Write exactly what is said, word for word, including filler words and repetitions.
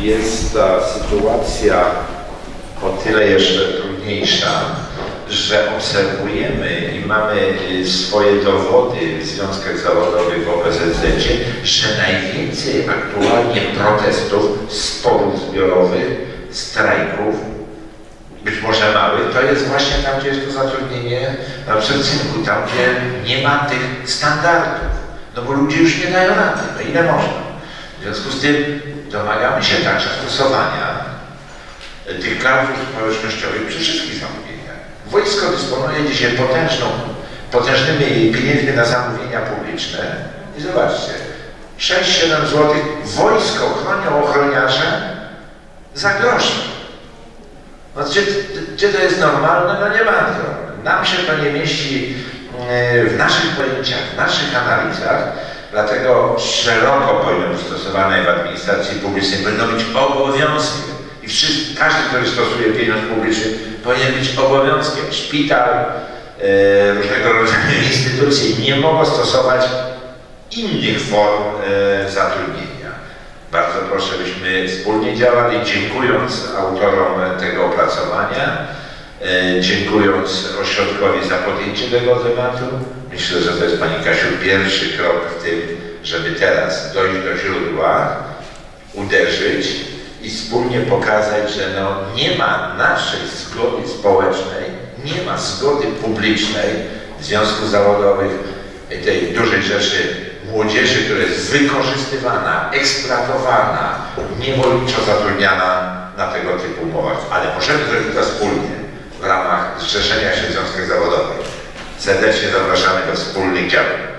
jest ta sytuacja o tyle jeszcze trudniejsza, że obserwujemy i mamy swoje dowody w związkach zawodowych w O P Z Z-cie, że najwięcej aktualnie protestów, sporów zbiorowych, strajków, być może małych, to jest właśnie tam, gdzie jest to zatrudnienie na przecynku, tam, gdzie nie ma tych standardów. No bo ludzie już nie dają rady, no ile można. W związku z tym domagamy się także stosowania tych klauzul społecznościowych przy wszystkich zamówieniach. Wojsko dysponuje dzisiaj potężną, potężnymi pieniędzmi na zamówienia publiczne i zobaczcie, sześć siedem złotych wojsko chronią ochroniarze za grosze. No gdzie, gdzie to jest normalne? No nie bardzo. Nam się to nie mieści w naszych pojęciach, w naszych analizach, dlatego szeroko powinno być stosowane w administracji publicznej, powinno być obowiązkiem. I wszyscy, każdy, który stosuje pieniądz publiczny, powinien być obowiązkiem. Szpital, e, różnego rodzaju instytucje nie mogą stosować innych form e, zatrudnienia. Bardzo proszę, byśmy wspólnie działali, dziękując autorom tego opracowania, e, dziękując ośrodkowi za podjęcie tego tematu. Myślę, że to jest, Pani Kasiu, pierwszy krok w tym, żeby teraz dojść do źródła, uderzyć i wspólnie pokazać, że no nie ma naszej zgody społecznej, nie ma zgody publicznej w związków zawodowych, tej dużej rzeszy młodzieży, która jest wykorzystywana, eksploatowana, niewolniczo zatrudniana na tego typu umowach. Ale możemy zrobić to wspólnie w ramach zrzeszenia się w związkach zawodowych. Serdecznie zapraszamy do wspólnych działań.